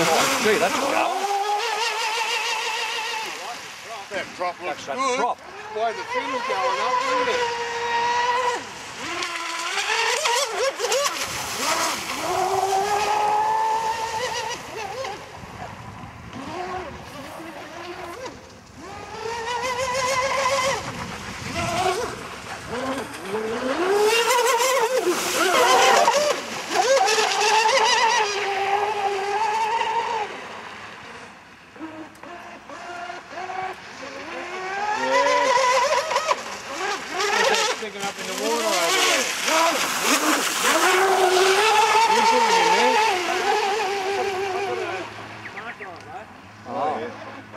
Gee, that's going. That prop looks That's good. prop. Why the fin's going up, isn't it? Sticking up in the water over there. You put it in there. Oh, yeah.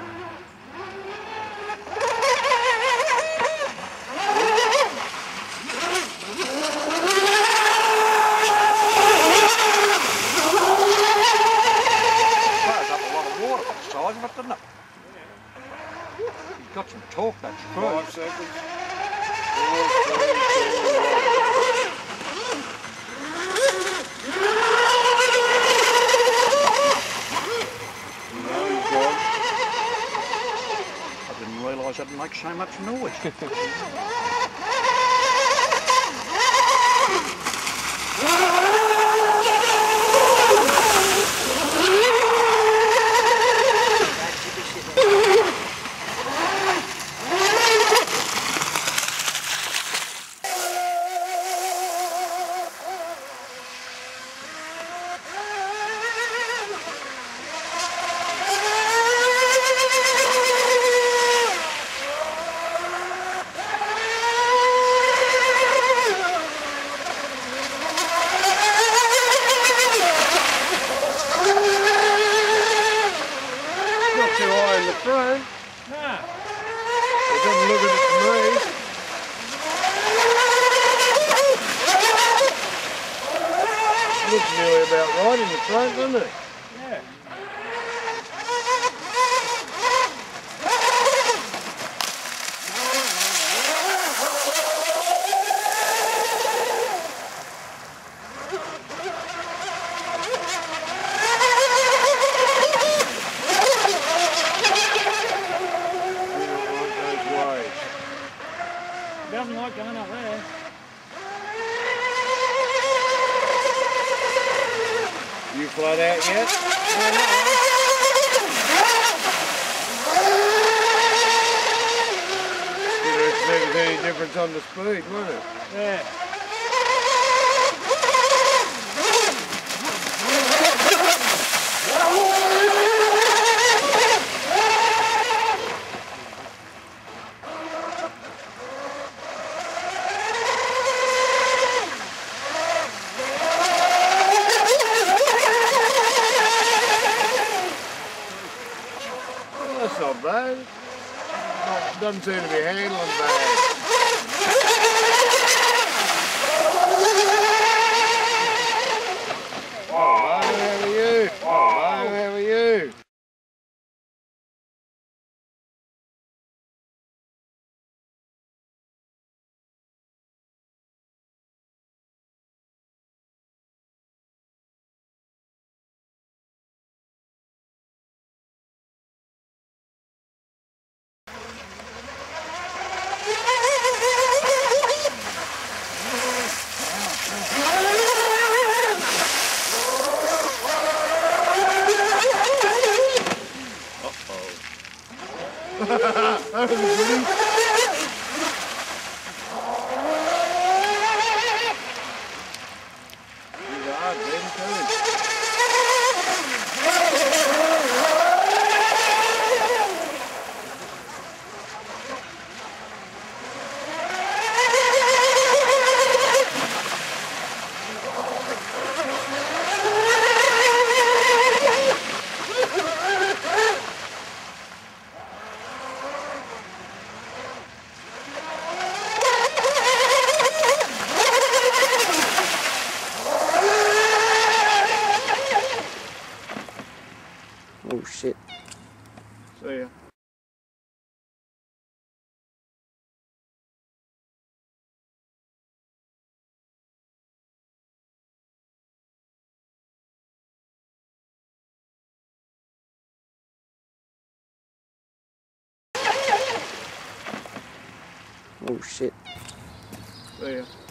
throws up a lot of water for the size of it, doesn't it? You've got some torque, that screw. 5 seconds. 4, 3, 2, 1. No, he's gone. I didn't realise it'd make so much noise. Not too high in the front. Nah. It doesn't look at it to me. Looks nearly about right in the front, doesn't it? Yeah. We don't like those waves. Doesn't like going up there. You flat out yet? Didn't expect any difference on the speed, would it? Yeah. Well, that's not bad. Doesn't seem to be handling bad. Oh, how are you? Oh, how are you? That was a goodie. He's hard, baby, too. Oh shit. See ya. Oh shit. See ya.